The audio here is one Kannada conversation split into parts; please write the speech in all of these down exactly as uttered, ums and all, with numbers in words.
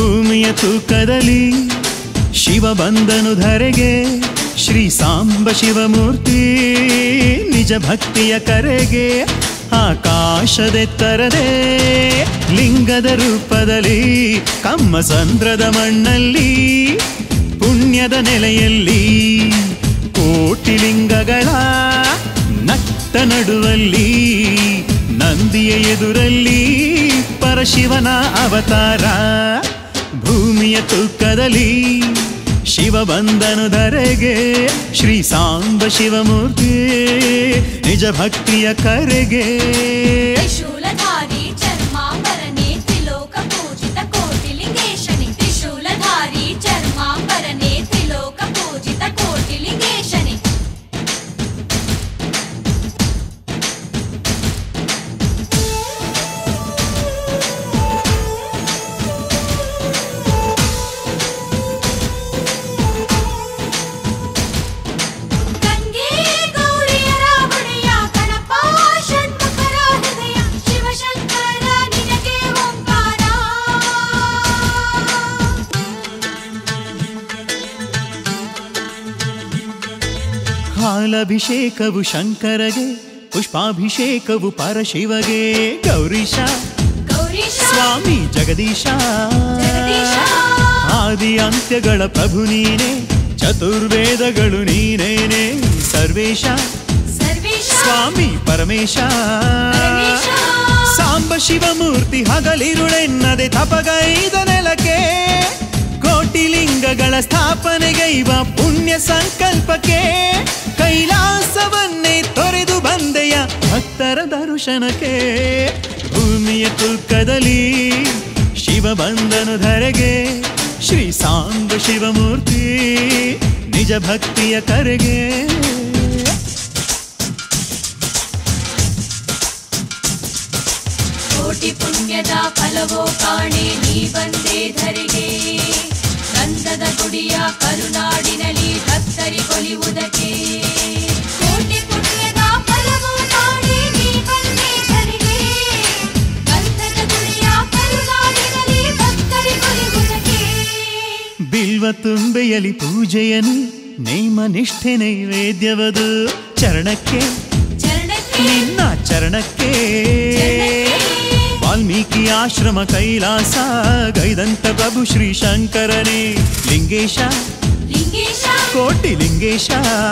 ಭೂಮಿಯ ತೂಕದಲ್ಲಿ ಶಿವ ಬಂದನು ಧರೆಗೆ ಶ್ರೀ ಸಾಂಬ ಶಿವಮೂರ್ತಿ ನಿಜ ಭಕ್ತಿಯ ಕರೆಗೆ ಆಕಾಶದೆತ್ತರದೆ ಲಿಂಗದ ರೂಪದಲ್ಲಿ ಕಮ್ಮ ಸಂದ್ರದ ಮಣ್ಣಲ್ಲಿ ಪುಣ್ಯದ ನೆಲೆಯಲ್ಲಿ ಕೋಟಿ ಲಿಂಗಗಳ ನಟ್ಟ ನಡುವಲ್ಲಿ ನಂದಿಯ ಎದುರಲ್ಲಿ ಪರಶಿವನ ಅವತಾರ ಭೂಮಿಯ ತೂಕದಲ್ಲಿ ಶಿವ ಬಂದನು ಧರೆಗೆ ಶ್ರೀ ಸಾಂಬ ಶಿವಮೂರ್ತಿ ನಿಜ ಭಕ್ತಿಯ ಕರೆಗೆ ತ್ರಿಶೂಲಧಾರಿ ಚರ್ಮಾಂಬರನೇ ತ್ರಿಲೋಕ ಪೂಜಿತ ಕೋಟಿಲಿಂಗೇಶನೇ ತ್ರಿಶೂಲಧಾರಿ ಚರ್ಮಾಂಬರನೇ ತ್ರಿಲೋಕ ಪೂಜಿತ ಕೋಟಿಲಿಂಗೇಶನೇ ಹಾಲಭಿಷೇಕವು ಶಂಕರಗೆ ಪುಷ್ಪಾಭಿಷೇಕವು ಪರಶಿವಗೆ ಗೌರೀಶ ಸ್ವಾಮಿ ಜಗದೀಶ ಆದಿ ಅಂತ್ಯಗಳ ಪ್ರಭು ನೀನೆ ಚತುರ್ವೇದಗಳು ನೀನೇನೆ ಸರ್ವೇಶ ಸ್ವಾಮಿ ಪರಮೇಶ ಸಾಂಬ ಶಿವಮೂರ್ತಿ ಹಗಲಿರುಳೆನ್ನದೆ ತಪಗೈದ ನೆಲಕ್ಕೆ ಕೋಟಿ ಲಿಂಗಗಳ ಸ್ಥಾಪನೆಗೈವ ಪುಣ್ಯ ಸಂಕಲ್ಪಕ್ಕೆ ಕೈಲಾಸವನ್ನೇ ತೊರೆದು ಬಂದೆಯ ಭಕ್ತರ ದರ್ಶನಕ್ಕೆ ಭೂಮಿಯ ತೂಕದಲ್ಲಿ ಶಿವ ಬಂದನು ಧರೆಗೆ ಶ್ರೀ ಸಾಂಬ ಶಿವಮೂರ್ತಿ ನಿಜ ಭಕ್ತಿಯ ಕರೆಗೆ ಕೋಟಿ ಪುಣ್ಯದ ಫಲವೋ ಕಾಣೆ ನೀ ಬಂದೆ ಧರೆಗೆ ಗಂಧದ ಗುಡಿಯ ಕರುನಾಡಿನಲ್ಲಿ ಭಕ್ತರಿ ಕೊಲಿಯುವುದಕ್ಕೆ ಕೋಟಿ ಪುಣ್ಯದ ಫಲವೋ ಕಾಣೆ ನೀ ಬಂದೆ ಧರೆಗೆ ಗಂಧದ ಗುಡಿಯ ಕರುನಾಡಿನಲ್ಲಿ ಭಕ್ತರಿ ಕೊಲಿಯುವುದಕ್ಕೆ ಬಿಲ್ವ ತುಂಬೆಯಲಿ ಪೂಜೆಯನು ನೇಮ ನಿಷ್ಠೆ ನೈವೇದ್ಯವದು ಚರಣಕ್ಕೆ ನಿನ್ನ ಚರಣಕ್ಕೆ ವಾಲ್ಮೀಕಿ ಆಶ್ರಮ ಕೈಲಾಸ ಗೈದಂತ ಪ್ರಭು ಶ್ರೀ ಶಂಕರನೇ ಲಿಂಗೇಶ ಕೋಟಿ ಲಿಂಗೇಶ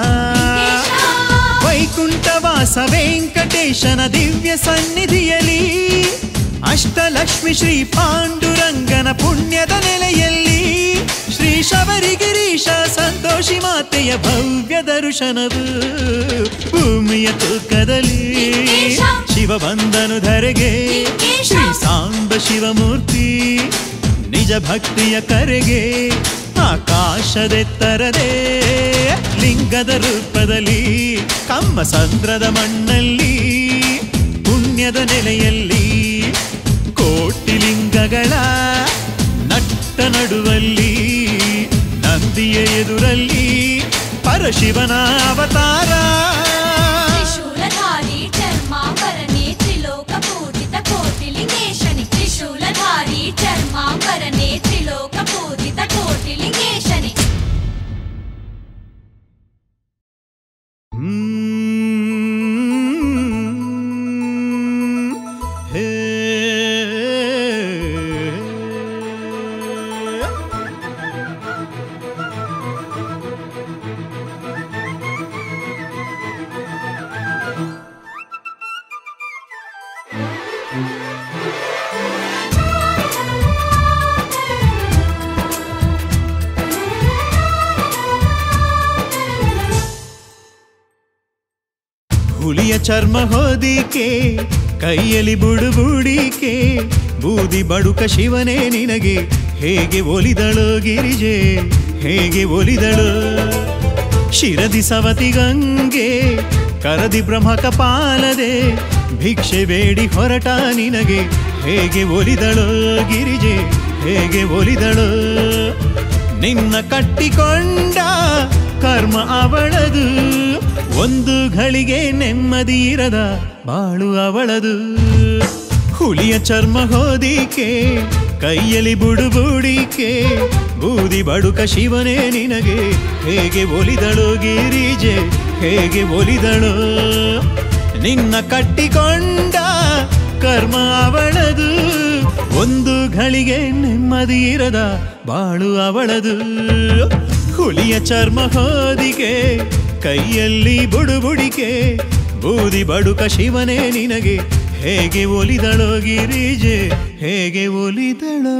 ವೈಕುಂಠವಾಸ ವೆಂಕಟೇಶನ ದಿವ್ಯ ಸನ್ನಿಧಿಯಲ್ಲಿ ಅಷ್ಟಲಕ್ಷ್ಮಿ ಶ್ರೀ ಪಾಂಡುರಂಗನ ಪುಣ್ಯದ ನೆಲೆಯಲ್ಲಿ ಶ್ರೀ ಶಬರಿಗಿರೀಶ ಸಂತೋಷಿ ಮಾತೆಯ ಭವ್ಯ ದರ್ಶನವು ಭೂಮಿಯ ತೂಕದಲ್ಲಿ ಶಿವ ಬಂದನು ಧರೆಗೆ ಶ್ರೀ ಸಾಂಬ ಶಿವಮೂರ್ತಿ ನಿಜ ಭಕ್ತಿಯ ಕರೆಗೆ ಆಕಾಶದೆತ್ತರದೆ ಲಿಂಗದ ರೂಪದಲ್ಲಿ ಕಮ್ಮ ಸಂದ್ರದ ಮಣ್ಣಲ್ಲಿ ಪುಣ್ಯದ ನೆಲೆಯಲ್ಲಿ ಕೋಟಿ ಲಿಂಗಗಳ ನಟ್ಟ ನಡುವಲ್ಲಿ ನಂದಿಯ ಎದುರಲ್ಲಿ ಪರಶಿವನ ಅವತಾರ ತ್ರಿಶೂಲಧಾರಿ ಚರ್ಮಾಂಬರನೇ ತ್ರಿಲೋಕ ಪೂಜಿತ ಕೋಟಿಲಿಂಗೇಶನೇ ತ್ರಿಶೂಲಧಾರಿ ಚರ್ಮಾಂಬರನೇ ತ್ರಿಲೋಕ ಪೂಜಿತ ಕೋಟಿಲಿಂಗೇಶನೇ ಹುಲಿಯ ಚರ್ಮ ಹೋದಿಕೆ ಕೈಯಲ್ಲಿ ಬುಡುಬುಡಿಕೆ ಬೂದಿ ಬಡುಕ ಶಿವನೇ ನಿನಗೆ ಹೇಗೆ ಒಲಿದಳು ಗಿರಿಜೆ ಹೇಗೆ ಒಲಿದಳು ಶಿರದಿ ಸವತಿ ಗಂಗೆ ಕರದಿ ಬ್ರಹ್ಮಕ ಪಾಲದೆ ಭಿಕ್ಷೆ ಬೇಡಿ ಹೊರಟ ನಿನಗೆ ಹೇಗೆ ಒಲಿದಳು ಗಿರಿಜೆ ಹೇಗೆ ಒಲಿದಳು ನಿನ್ನ ಕಟ್ಟಿಕೊಂಡ ಕರ್ಮ ಅವಳದು ಒಂದು ಘಳಿಗೆ ನೆಮ್ಮದಿ ಇರದ ಬಾಳು ಅವಳದು ಹುಲಿಯ ಚರ್ಮ ಹೋದಿಕೆ ಕೈಯಲ್ಲಿ ಬುಡುಬುಡಿಕೆ ಬೂದಿ ಬಡುಕ ಶಿವನೇ ನಿನಗೆ ಹೇಗೆ ಒಲಿದಳು ಗಿರಿಜೆ ಹೇಗೆ ಒಲಿದಳು ನಿನ್ನ ಕಟ್ಟಿಕೊಂಡ ಕರ್ಮ ಅವಳದು ಒಂದು ಘಳಿಗೆ ನೆಮ್ಮದಿ ಇರದ ಬಾಳು ಅವಳದು ಹುಲಿಯ ಚರ್ಮ ಹೋದಿಗೆ ಕೈಯಲ್ಲಿ ಬುಡುಬುಡಿಕೆ ಬೂದಿ ಬಡುಕ ಶಿವನೇ ನಿನಗೆ ಹೇಗೆ ಒಲಿದಳೋ ಗಿರಿಜೆ ಹೇಗೆ ಒಲಿದಳೋ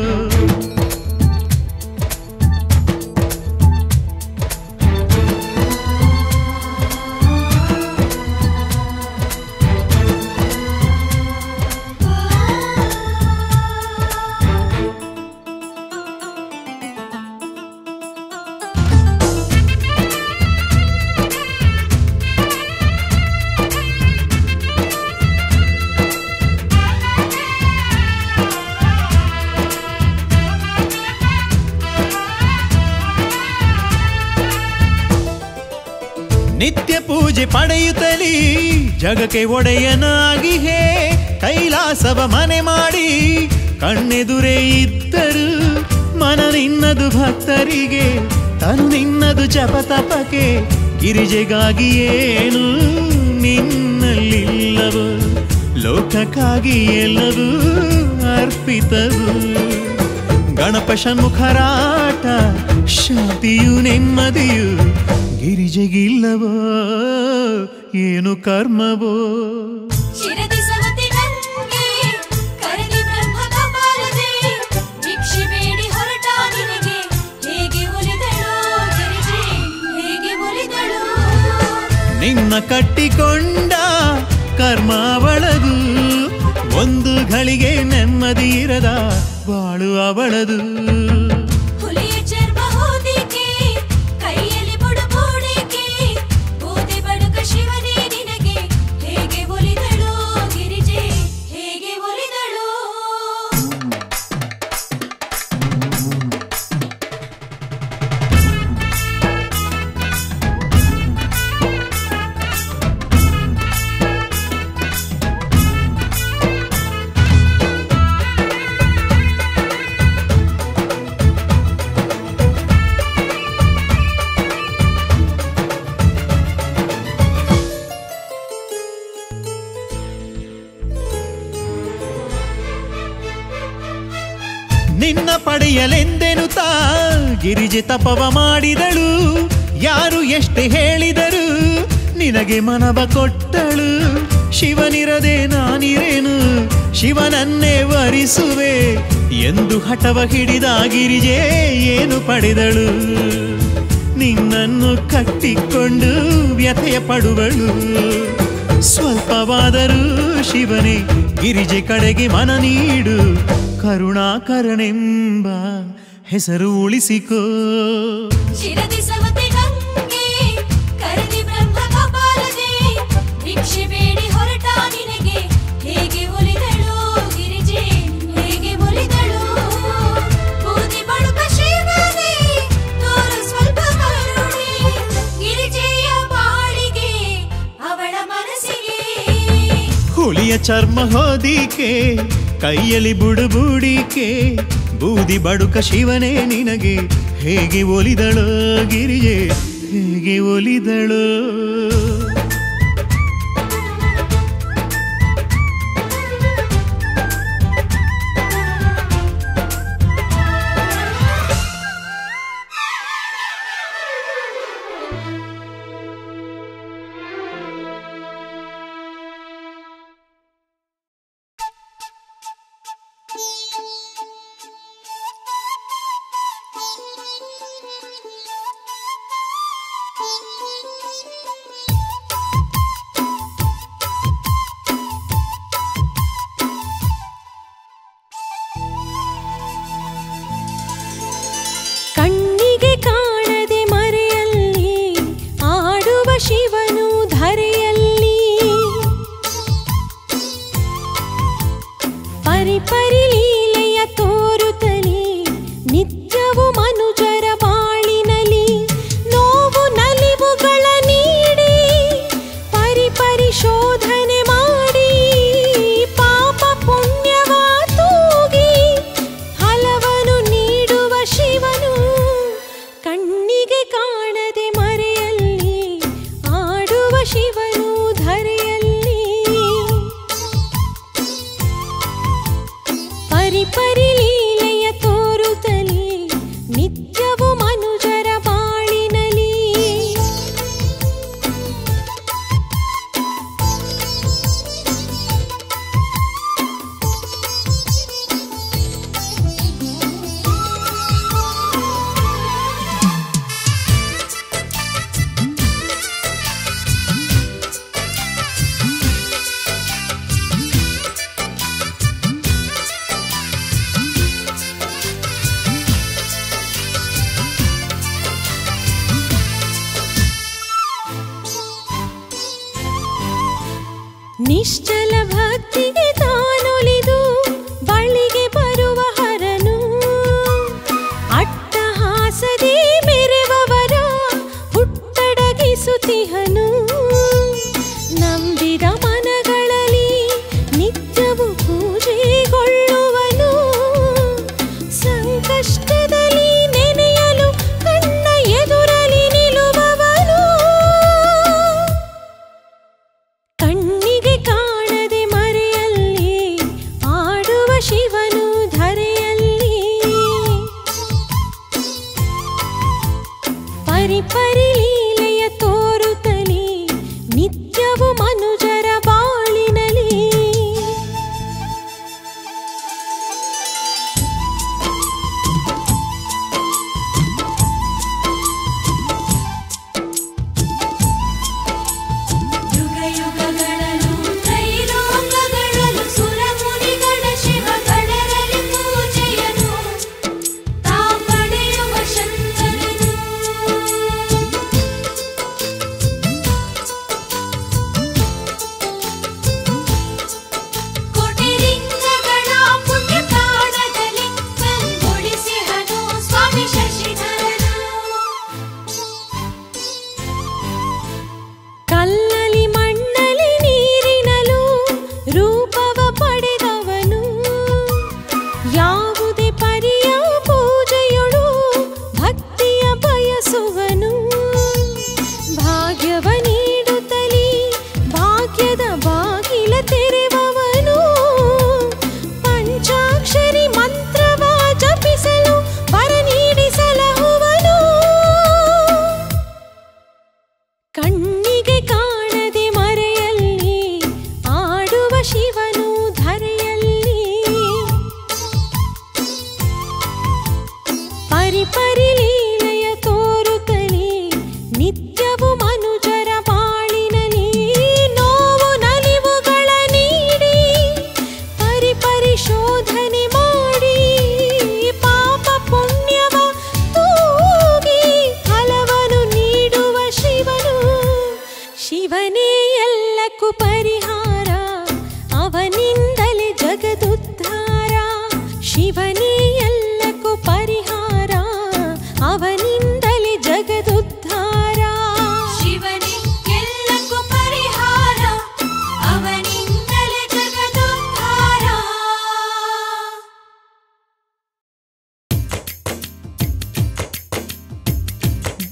ನಿತ್ಯ ಪೂಜೆ ಪಡೆಯುತ್ತಲೀ ಜಗಕ್ಕೆ ಒಡೆಯನಾಗಿ ಹೇ ಕೈಲಾಸವ ಮನೆ ಮಾಡಿ ಕಣ್ಣೆದುರೇ ಇದ್ದರು ಮನ ನಿನ್ನದು ಭಕ್ತರಿಗೆ ತನು ನಿನ್ನದು ಜಪತಪಕ್ಕೆ ಗಿರಿಜೆಗಾಗಿ ಏನು ನಿನ್ನಲ್ಲಿಲ್ಲವು ಲೋಕಕ್ಕಾಗಿ ಎಲ್ಲವೂ ಅರ್ಪಿತವು ಗಣಪ ಷಣ್ಮುಖರಾಟ ಶಾಂತಿಯು ನೆಮ್ಮದಿಯು ಗಿರಿಜೆಗಿಲ್ಲವೋ ಏನು ಕರ್ಮವೋ ಶಿರದಿ ಸವತಿ ನಂಗೆ ಕರಗಿ ಬ್ರಹ್ಮ ಕಪಾಲದೆ ಭಿಕ್ಷೆ ಬೇಡಿ ಹೊರಟ ನಿನಗೆ ಹೇಗೆ ಒಲಿದಳು ಗಿರಿಜೆ ಹೇಗೆ ಒಲಿದಳು ನಿನ್ನ ಕಟ್ಟಿಕೊಂಡ ಕರ್ಮ ಅವಳದು ಒಂದು ಘಳಿಗೆ ನೆಮ್ಮದಿ ಇರದ ಬಾಳು ಅವಳದು ಹುಲಿಯ ಚರ್ಮ ಹೋದಿಕೆ ಕೈಯಲ್ಲಿ ಬುಡುಬುಡಿಕೆ ಬೂದಿ ಬಡುಕ ಶಿವನೇ ನಿನಗೆ ಹೇಗೆ ಒಲಿದಳು ಗಿರಿಜೆ ಹೇಗೆ ಒಲಿದಳು ನಿನ್ನ ಪಡೆಯಲೆಂದೆನುತ್ತಾ ಗಿರಿಜೆ ತಪವ ಮಾಡಿದಳು ಯಾರು ಎಷ್ಟೇ ಹೇಳಿದರು ನಿನಗೆ ಮನವ ಕೊಟ್ಟಳು ಶಿವನಿರದೆ ನಾನಿರೇನು ಶಿವನನ್ನೇ ವರಿಸುವೆ ಎಂದು ಹಠವ ಹಿಡಿದ ಗಿರಿಜೆ ಏನು ಪಡೆದಳು ನಿನ್ನನ್ನು ಕಟ್ಟಿಕೊಂಡು ವ್ಯಥೆಯ ಪಡುವಳು ಸ್ವಲ್ಪವಾದರೂ ಶಿವನೇ ಗಿರಿಜೆ ಕಡೆಗೆ ಮನ ನೀಡು ಕರುಣಾಕರನೆಂಬ ಹೆಸರು ಉಳಿಸಿಕೋ ಶಿರದಿ ಸವತಿ ನಂಗೆ ಕರಗಿ ಬ್ರಹ್ಮ ಕಪಾಲದೆ ಭಿಕ್ಷೆ ಬೇಡಿ ಹೊರಟ ನಿನಗೆ ಹೇಗೆ ಒಲಿದಳು ಗಿರಿಜೆ ಹೇಗೆ ಒಲಿದಳು ಬೂದಿ ಬಡುಕ ಶಿವನೇ ತೋರು ಸ್ವಲ್ಪ ಕರುಣೆ ಗಿರಿಜೆಯ ಬಾಳಿಗೆ ಅವಳ ಮನಸ್ಸಿಗೆ ಹುಲಿಯ ಚರ್ಮ ಹೋದಿಕೆ ಕೈಯಲ್ಲಿ ಬುಡುಬುಡಿಕೆ ಬೂದಿ ಬಡುಕ ಶಿವನೇ ನಿನಗೆ ಹೇಗೆ ಒಲಿದಳೋ ಗಿರಿಜೆ ಹೇಗೆ ಒಲಿದಳೋ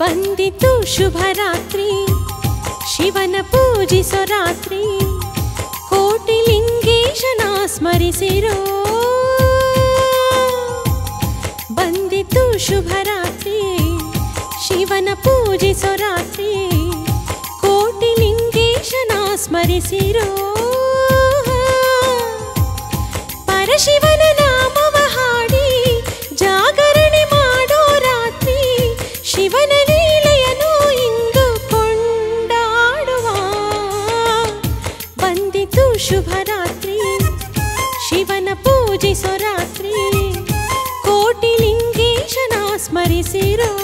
ಬಂದಿತು ಶುಭರಾತ್ರಿ ಶಿವನ ಪೂಜಿಸೋ ರಾತ್ರಿ ಕೋಟಿ ಲಿಂಗೇಶನ ಸ್ಮರಿಸಿರೋ ಬಂದಿತು ಶುಭರಾತ್ರಿ ಶಿವನ ಪೂಜಿಸೋ ರಾತ್ರಿ ಕೋಟಿ ಲಿಂಗೇಶನ ಸ್ಮರಿಸಿರೋ ಪರಶಿವನ ನಾಮವ ಹಾಡಿ ಜಾಗರಣೆ ಮಾಡೋ ರಾತ್ರಿ ಶಿವನ ಲೀಲೆಯನ್ನು ಇಂದು ಕೊಂಡಾಡುವ ಬಂದಿತು ಶುಭರಾತ್ರಿ ಶಿವನ ಪೂಜಿಸೋ ರಾತ್ರಿ ಕೋಟಿ ಲಿಂಗೇಶನ ಸ್ಮರಿಸಿರೋ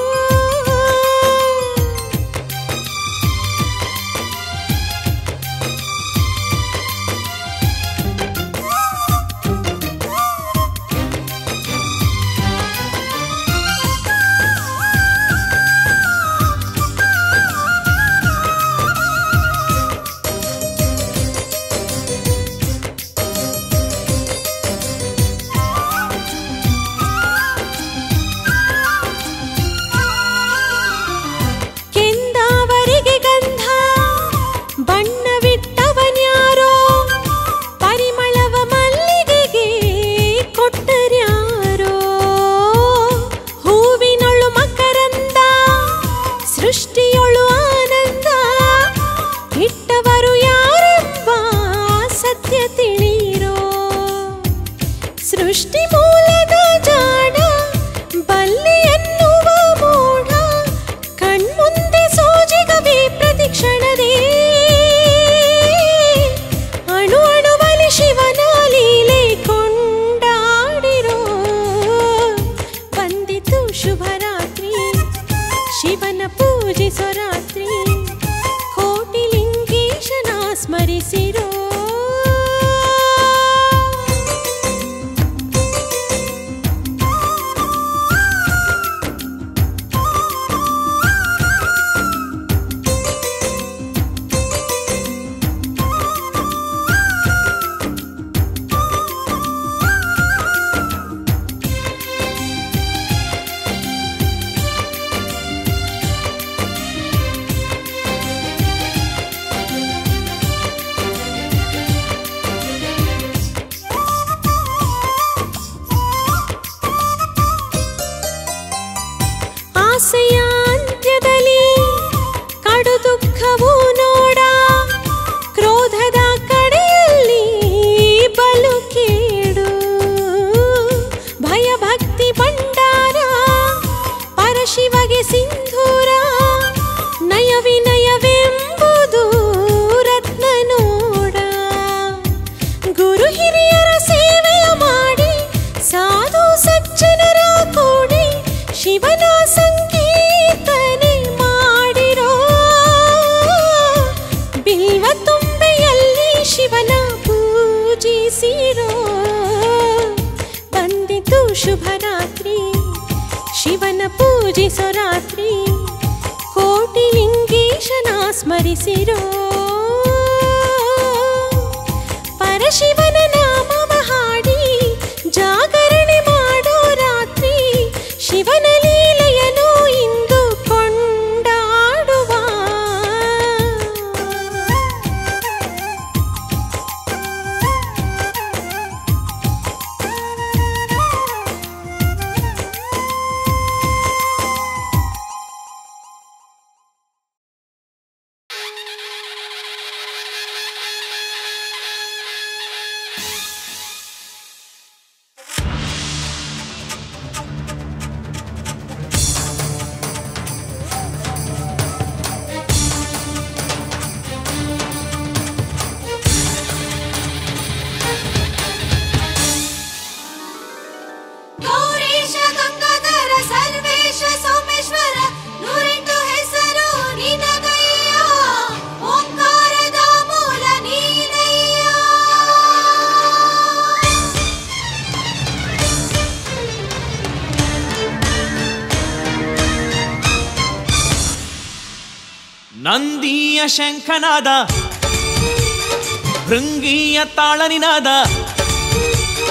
ನಂದಿಯ ಶಂಖನಾದ ಭೃಂಗಿಯ ತಾಳನಿನಾದ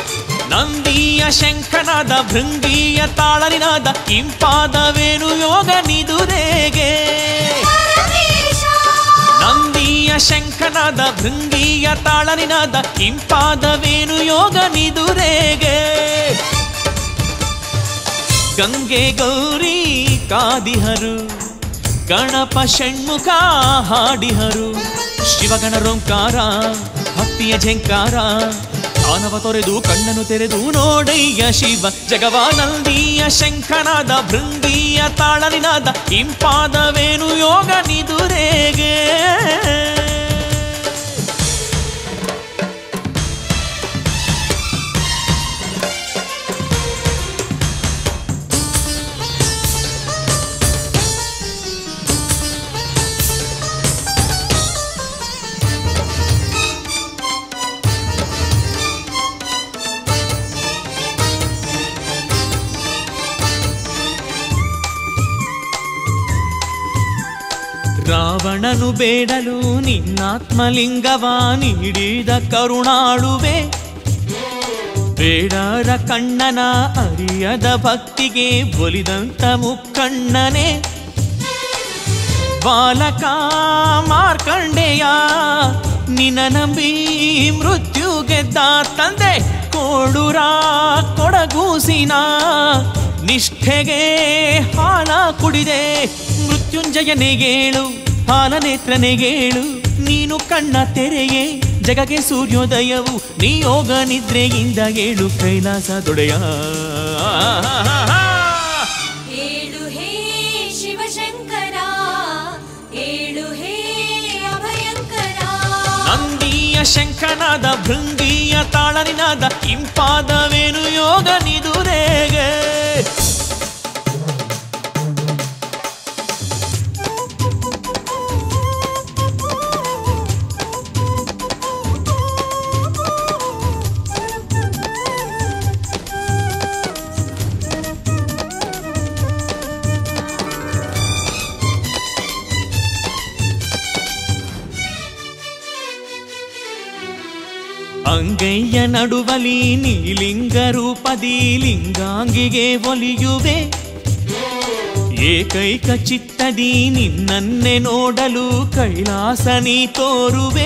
ನಂದಿಯ ಶಂಖನಾದ ಭೃಂಗಿಯ ತಾಳನಿನಾದ ಇಂಪಾದವೇನು ಯೋಗ ನಿದುರೆಗೆ ನಂದಿಯ ಶಂಖನಾದ ಭೃಂಗಿಯ ತಾಳನಿನಾದ ಇಂಪಾದವೇನು ಯೋಗ ನಿದುರೆಗೆ ಗಂಗೆ ಗೌರಿ ಕಾದಿಹರು ಗಣಪ ಷಣ್ಮುಖ ಹಾಡಿಹರು ಶಿವಗಣ ರೋಂಕಾರ ಭಕ್ತಿಯ ಝಂಕಾರ ದಾನವ ತೊರೆದು ಕಣ್ಣನ್ನು ತೆರೆದು ನೋಡಯ್ಯ ಶಿವ ಜಗವಾನಂದಿಯ ಶಂಖನಾದ ಭೃಂಗಿಯ ತಾಳನಿನಾದ ಇಂಪಾದವೇನು ಯೋಗ ನಿದುರೆಗೆ ರಾವಣನು ಬೇಡಲು ನಿನ್ನಾತ್ಮಲಿಂಗವ ನೀಡಿದ ಕರುಣಾಳುವೆ ಬೇಡರ ಕಣ್ಣನ ಅರಿಯದ ಭಕ್ತಿಗೆ ಒಲಿದಂತ ಮುಕ್ಕಣ್ಣನೆ ಬಾಲಕ ಮಾರ್ಕಂಡೆಯ ನಿನ್ನ ನಂಬಿ ಮೃತ್ಯು ಗೆದ್ದ ತಂದೆ ಕೋಡೂರ ಕೊಡಗೂಸಿನ ನಿಷ್ಠೆಗೆ ಹಾಲ ಕುಡಿದೆ ಮೃತ್ಯುಂಜಯನೆಗೇಳು ಹಾಲನೇತ್ರನೆಗೇಳು ನೀನು ಕಣ್ಣ ತೆರೆಯೇ ಜಗಗೆ ಸೂರ್ಯೋದಯವು ನೀ ಯೋಗ ನಿದ್ರೆಯಿಂದ ಏಳು ಕೈಲಾಸ ದೊಡೆಯ ಏಳು ಹೇ ಶಿವಶಂಕರ ಏಳು ಹೇ ಅಭಯಂಕರ ನಂದಿಯ ಶಂಖನಾದ ಭೃಂಗಿಯ ತಾಳನಿನಾದ ಇಂಪಾದವೇನು ಯೋಗ ನಿದುರೆಗೆ ಅಂಗೈಯ ನಡುವಲಿ ನೀಲಿಂಗ ರೂಪದಿ ಲಿಂಗಾಂಗಿಗೆ ಒಲಿಯುವೆ ಏಕೈಕ ಚಿತ್ತದಿ ನಿನ್ನನ್ನೇ ನೋಡಲು ಕೈಲಾಸ ನೀ ತೋರುವೆ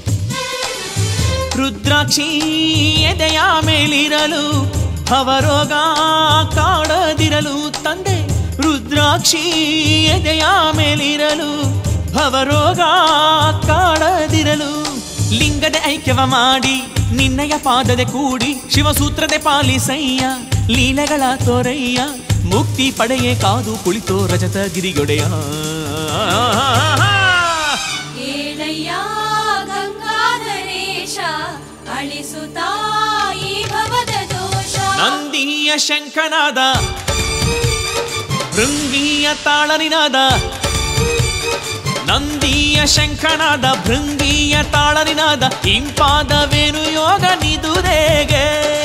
ರುದ್ರಾಕ್ಷಿ ಎದೆಯ ಮೇಲಿರಲು ಭವರೋಗ ಕಾಡದಿರಲು ತಂದೆ ರುದ್ರಾಕ್ಷಿ ಎದೆಯ ಮೇಲಿರಲು ಭವರೋಗ ಕಾಡದಿರಲು ಲಿಂಗದ ಐಕ್ಯವ ಮಾಡಿ ನಿನ್ನಯ ಪಾದದೆ ಕೂಡಿ ಶಿವಸೂತ್ರದೆ ಪಾಲಿಸಯ್ಯ ಲೀಲೆಗಳ ತೋರಯ್ಯ ಮುಕ್ತಿ ಪಡೆಯೇ ಕಾದು ಕುಳಿತೋ ರಜತ ಗಿರಿಗೊಡೆಯ ಏಳಯ್ಯ ಗಂಗಾಧರೇಶ ಅಳಿಸುತ್ತಾಯಿ ಭವದ ದೋಷ ನಂದಿಯ ಶಂಖನಾದ ಭೃಂಗಿಯ ತಾಳನಿನಾದ ನಂದಿಯ ಶಂಖನಾದ ಭೃಂಗಿಯ ತಾಳನಿನಾದ ಇಂಪಾದವೇನು ಯೋಗ ನಿದುರೆಗೆ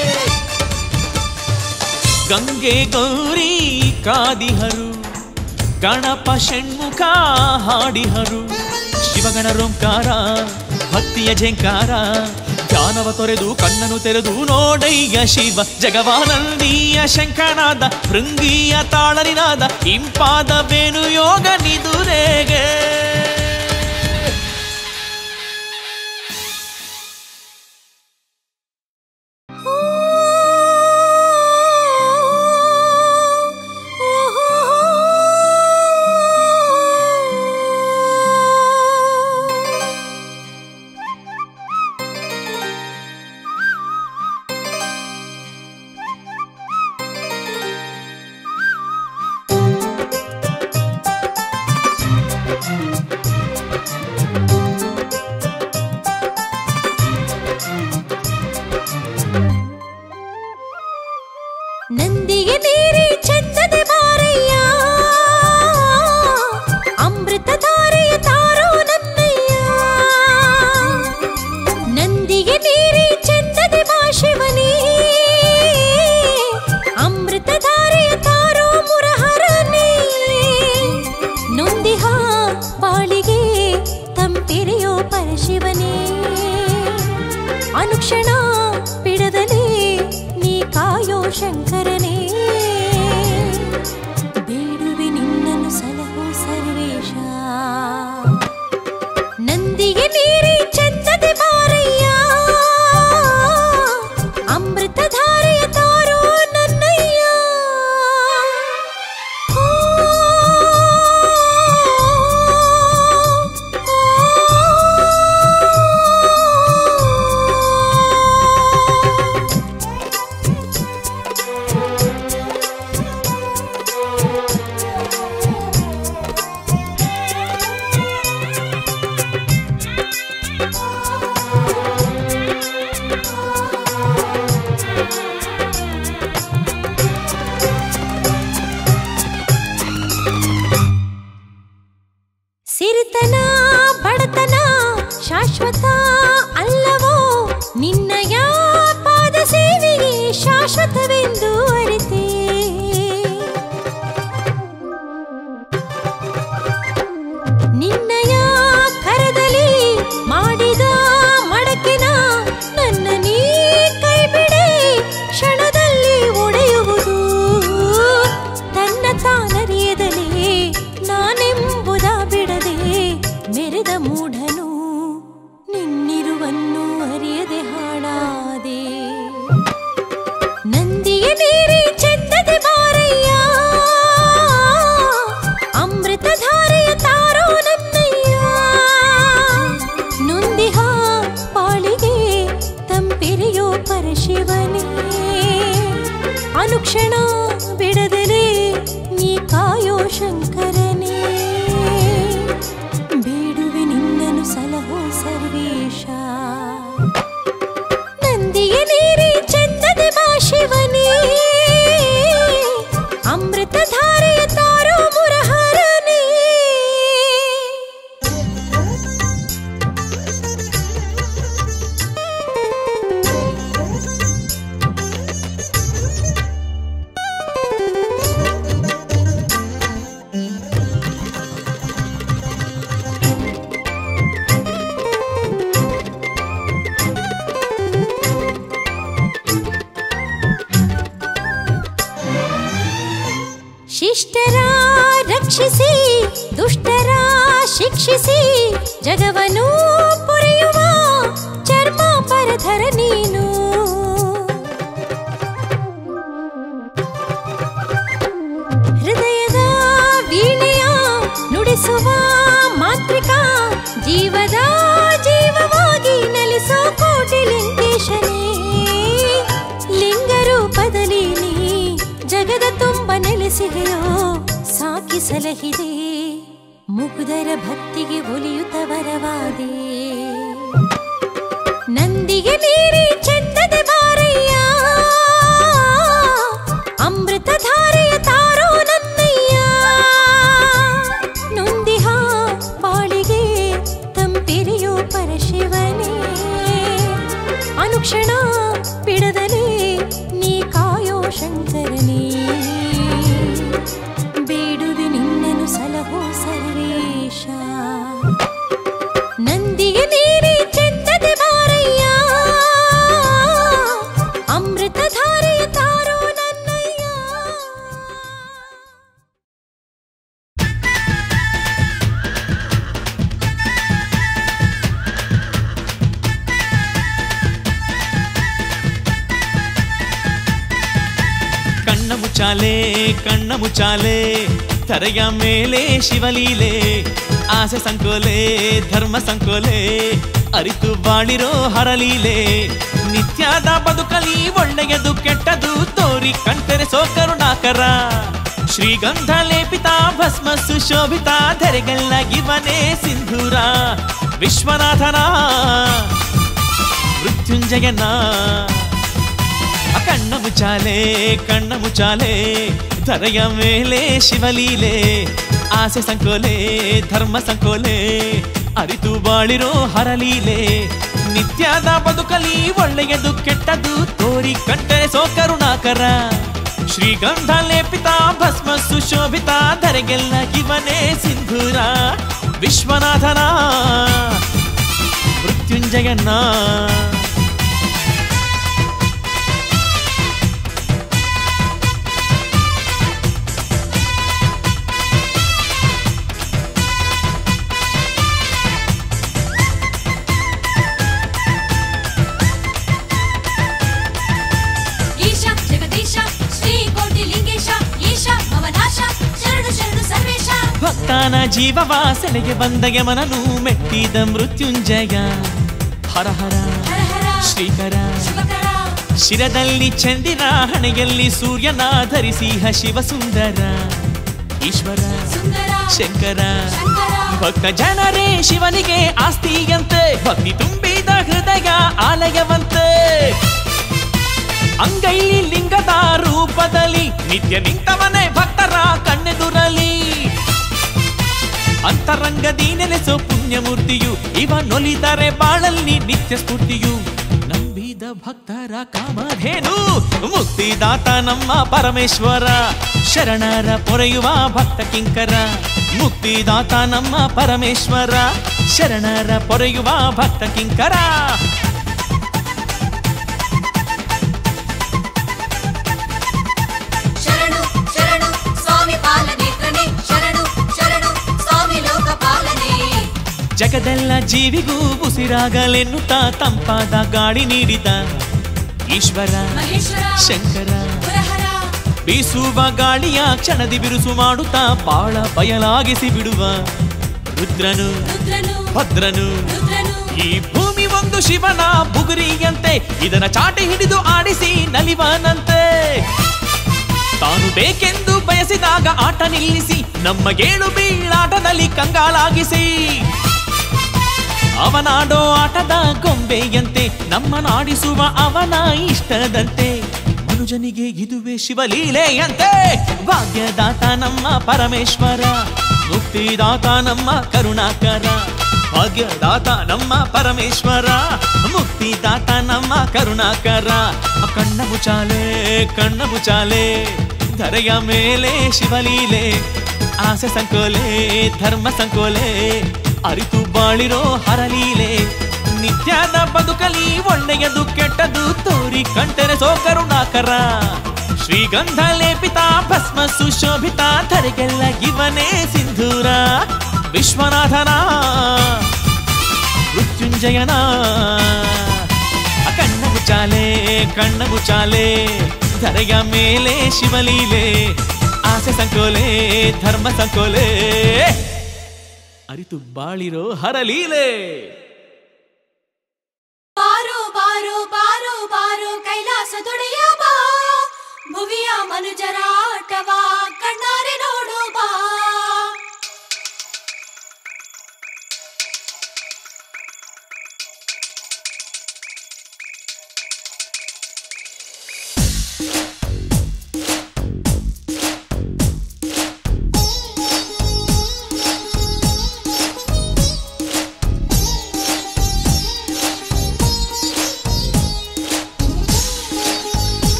ಗಂಗೆ ಗೌರಿ ಕಾದಿಹರು ಗಣಪ ಷಣ್ಮುಖ ಹಾಡಿಹರು ಶಿವಗಣ ರೋಂಕಾರ ಭಕ್ತಿಯ ಝಂಕಾರ ಧ್ಯಾನವ ತೊರೆದು ಕಣ್ಣನ್ನು ತೆರೆದು ನೋಡಯ್ಯ ಶಿವ ಜಗವಾನಂದಿಯ ಶಂಖನಾದ ಭೃಂಗಿಯ ತಾಳನಿನಾದ ಇಂಪಾದವೇನು ಯೋಗ ನಿದುರೆಗೆ ನಂದಿಗೆ ನೀರಿ ಚಂದದೆ ಬಾರಯ್ಯ ಅಮೃತ ಧಾರೆಯ ತಾರೋ ನನ್ನಯ್ಯ ನಂದಿಗೆ ನೀರಿ ಚಂದದೆ ಬಾ ಶಿವನೇ ಅಮೃತ ಧಾರೆಯ ತಾರೋ ಮುರಹರನೇ ನೊಂದಿಹ ಬಾಳಿಗೆ ತಂಪಿರೆಯೋ ಪರಶಿವನೇ ಅನುಕ್ಷಣ ಬಿಡದಲೇ ಶಂಕರನೇ ಬೇಡುವೆ ನಿನ್ನನ್ನು ಸಲಹೋ ಸರ್ವೇಶ ನಂದಿಗೆ ನೀರಿ ಚಂದದೆ ಬಾರಯ್ಯ ಅಮೃತಧಾರೆಯ ತಾರೋ ನನ್ನಯ್ಯ ಸಿರಿತನ ಬಡತನ ಶಾಶ್ವತ ಅಲ್ಲವೋ ನಿನ್ನಯ ಪಾದ ಸೇವೆಯೇ ಶಾಶ್ವತವೆಂದು ಅರಿತೆ ನಿನ್ನಯ ಕರದಲ್ಲಿ ಮಾಡಿದ ಮಡಕಿನ ನನ್ನ ನೀ ಕೈ ಬಿಡೆ ಕ್ಷಣದಲ್ಲಿ ಒಡೆಯುವುದು ತನ್ನ ತಾನರಿಯದಲೇ ನಾನೆಂಬುದ ಬಿಡದೆ ಮೆರೆದ ಮೂಢನು ನಿನ್ನಿರುವನ್ನು ಅರಿಯದೆ ಹಾಡಾದೆ ನಂದಿಯ ನೀರಿ ಚೆಂದದೆ ಬಾರಯ್ಯ ಅಮೃತಧಾರೆಯ ತಾರೋ ನನ್ನಯ್ಯ ನೊಂದಿಹ ಪಾಳಿಗೆ ತಂಪೆರೆಯೋ ಪರಶಿವನೇ ಅನುಕ್ಷಣ ಬಿಡದಲೇ ನೀ ಕಾಯೋ ಶಂಕರನೇ ಬೇಡುವೆ ನಿನ್ನನು ಸಲಹೋ ಸರ್ವೇಶ ನಂದಿಯ ನೀರಿ ಚಂದದೆ ಬಾ ಶಿವನೇ ಅಮೃತಧಾರೆಯ ತಾರೋ ಮುರಹರನೇ ಶಿಷ್ಟರ ರಕ್ಷಿಸಿ ದುಷ್ಟರ ಶಿಕ್ಷಿಸಿ ಜಗವನ್ನು ಪೊರೆಯುವ ಚರ್ಮ ಪರಧರ ನೀನು ಹೃದಯದ ವೀಣೆಯ ನುಡಿಸುವ ಮಾತೃಕ ಜೀವದ ಜೀವವಾಗಿ ನಲಿಸೋ ಕೋಟಿ ಲಿಂಗೇಶನೇ ಲಿಂಗರೂಪದಲ್ಲಿ ನೀ ಜಗದ ತುಂಬ ನೆಲೆಸಿದೆಯೋ ಸಾಕಿ ಸಲಹಿದೆ ಮುಗುದರ ಭಕ್ತಿಗೆ ಒಲಿಯುತ್ತ ವರವಾದೆ ನಂದಿಗೆ ನೀರಿ ಚೆಂದದೆ ಬಾರಯ್ಯ ಅಮೃತಧಾರೆಯ ತಾರೋ ನನ್ನಯ್ಯ ನೊಂದಿಹ ಪಾಳಿಗೆ ತಂಪೆರೆಯೋ ಪರಶಿವನೇ ಅನುಕ್ಷಣ ಬಿಡದಲೇ ನೀ ಕಾಯೋ ಶಂಕರನೇ ಬೇಡುವೆ ನಿನ್ನನು ಸಲಹೋ ಸರ್ವೇಶ ನಂದಿಯ ನೀರಿ ಚೆಂದದೆ ಬಾರಯ್ಯ ಅಮೃತಧಾರೆಯ ತಾರೋ ನನ್ನಯ್ಯ ಕಣ್ಣ ಮುಚ್ಚಾಲೆ ಕಣ್ಣ ಮುಚ್ಚಾಲೆ ತರೆಯ ಮೇಲೆ ಶಿವಲೀಲೆ ಆಸೆ ಸಂಕೋಲೆ ಧರ್ಮ ಸಂಕೋಲೆ ಅರಿತು ಬಾಳಿರೋ ಹರಲೀಲೆ ನಿತ್ಯದ ಬದುಕಲಿ ಒಳ್ಳೆಯದು ಕೆಟ್ಟದು ತೋರಿ ಕಂಠರೆಸೋ ಕರುಣಾಕರ ಶ್ರೀಗಂಧ ಲೇಪಿತ ಭಸ್ಮ ಸುಶೋಭಿತ ಧರೆಗಲ್ಲ ಇವನೇ ಸಿಂಧೂರ ವಿಶ್ವನಾಥನ ಮೃತ್ಯುಂಜಯನ ಕಣ್ಣ ಮುಚ್ಚಾಲೆ ಕಣ್ಣ ಮುಚ್ಚಾಲೆ ಧರೆಯ ಮೇಲೆ ಶಿವಲೀಲೆ ಆಸೆ ಸಂಕೋಲೆ ಧರ್ಮ ಸಂಕೋಲೆ ಅರಿತು ಬಾಳಿರೋ ಹರಲೀಲೆ ನಿತ್ಯದ ಬದುಕಲಿ ಒಳ್ಳೆಯದು ಕೆಟ್ಟದು ತೋರಿ ಕಂಠರೆಸೋ ಕರುಣಾಕರ ಶ್ರೀಗಂಧ ಲೇಪಿತ ಭಸ್ಮ ಸುಶೋಭಿತ ಧರೆಗೆಲ್ಲ ಇವನೇ ಸಿಂಧೂರ ವಿಶ್ವನಾಥನ ಮೃತ್ಯುಂಜಯನ ಸೈತಾನ ಜೀವವಾಸನೆಗೆ ಬಂದ ಯಮನನು ಮೆಟ್ಟಿದ ಮೃತ್ಯುಂಜಯ ಹರ ಹರ ಶ್ರೀಕರ ಶಿರದಲ್ಲಿ ಚಂದಿರ ಹಣೆಯಲ್ಲಿ ಸೂರ್ಯನ ಧರಿಸಿ ಹ ಶಿವ ಸುಂದರ ಈಶ್ವರ ಶಂಕರ ಭಕ್ತ ಜನರೇ ಶಿವನಿಗೆ ಆಸ್ತಿಯಂತೆ ಭಕ್ತಿ ತುಂಬಿದ ಹೃದಯ ಆಲಯವಂತೆ ಅಂಗೈಲಿ ಲಿಂಗದ ರೂಪದಲ್ಲಿ ನಿತ್ಯ ನಿಂತವನೇ ಭಕ್ತರ ಕಣ್ಣೆದುರಲಿ ಅಂತರಂಗದಿ ನೆಲೆಸೋ ಪುಣ್ಯಮೂರ್ತಿಯು ಇವ ನೊಲಿದರೆ ಬಾಳಲ್ಲಿ ನಿತ್ಯ ಸ್ಫೂರ್ತಿಯು ನಂಬಿದ ಭಕ್ತರ ಕಾಮಧೇನು ಮುಕ್ತಿದಾತ ನಮ್ಮ ಪರಮೇಶ್ವರ ಶರಣರ ಪೊರೆಯುವ ಭಕ್ತ ಕಿಂಕರ ಮುಕ್ತಿದಾತ ನಮ್ಮ ಪರಮೇಶ್ವರ ಶರಣರ ಪೊರೆಯುವ ಭಕ್ತ ಕಿಂಕರ ಜಗದೆಲ್ಲ ಜೀವಿಗೂ ಉಸಿರಾಗಲೆನ್ನುತ್ತಾ ತಂಪಾದ ಗಾಳಿ ನೀಡಿದ ಈಶ್ವರ ಶಂಕರ ಬೀಸುವ ಗಾಳಿಯ ಕ್ಷಣದಿ ಬಿರುಸು ಮಾಡುತ್ತಾ ಬಾಳ ಬಯಲಾಗಿಸಿ ಬಿಡುವ ರುದ್ರನು ಭದ್ರನು ಈ ಭೂಮಿ ಒಂದು ಶಿವನ ಬುಗುರಿಯಂತೆ ಇದನ್ನ ಚಾಟಿ ಹಿಡಿದು ಆಡಿಸಿ ನಲಿವನಂತೆ ತಾನು ಬೇಕೆಂದು ಬಯಸಿದಾಗ ಆಟ ನಿಲ್ಲಿಸಿ ನಮ್ಮ ಗೇಳು ಬೀಳಾಟದಲ್ಲಿ ಕಂಗಾಲಾಗಿಸಿ ಅವನಾಡೋ ಆಟದ ಗೊಂಬೆಯಂತೆ ನಮ್ಮ ನಾಡಿಸುವ ಅವನ ಇಷ್ಟದಂತೆ ಮನುಜನಿಗೆ ಇದುವೇ ಶಿವಲೀಲೆಯಂತೆ ಭಾಗ್ಯದಾತ ನಮ್ಮ ಪರಮೇಶ್ವರ ಮುಕ್ತಿದಾತ ನಮ್ಮ ಕರುಣಾಕರ ಭಾಗ್ಯದಾತ ನಮ್ಮ ಪರಮೇಶ್ವರ ಮುಕ್ತಿದಾತ ನಮ್ಮ ಕರುಣಾಕರ ಕಣ್ಣ ಮುಚಾಲೆ ಕಣ್ಣ ಮುಚಾಲೆ ಧರೆಯ ಮೇಲೆ ಶಿವಲೀಲೆ ಆಸೆ ಸಂಕೋಲೆ ಧರ್ಮ ಸಂಕೋಲೆ ಅರಿತು ಬಾಳಿರೋ ಹರಲೀಲೆ ನಿತ್ಯದ ಬದುಕಲಿ ಒಳ್ಳೆಯದು ಕೆಟ್ಟದು ತೋರಿ ಕಂಟರೆ ಸೋ ಕರುಣಾಕರ ಶ್ರೀಗಂಧ ಲೇಪಿತ ಭಸ್ಮ ಸುಶೋಭಿತ ಧರೆಗೆಲ್ಲ ಇವನೇ ಸಿಂಧೂರ ವಿಶ್ವನಾಥನ ಮೃತ್ಯುಂಜಯನ ಕಣ್ಣ ಮುಚಾಲೆ ಕಣ್ಣ ಮುಚಾಲೆ ಧರೆಯ ಮೇಲೆ ಶಿವಲೀಲೆ ಆಸೆ ಸಂಕೋಲೆ ಧರ್ಮ ಸಂಕೋಲೆ ಅರಿತು ಬಾಳಿರೋ ಹರಲೀಲೆ ಬಾರೋ ಬಾರೋ ಬಾರೋ ಬಾರೋ ಕೈಲಾಸ ದೊಡೆಯ ಬಾ ಭುವಿಯ ಮನುಜರ ಆಟವ ಕಣ್ಣಾರೆ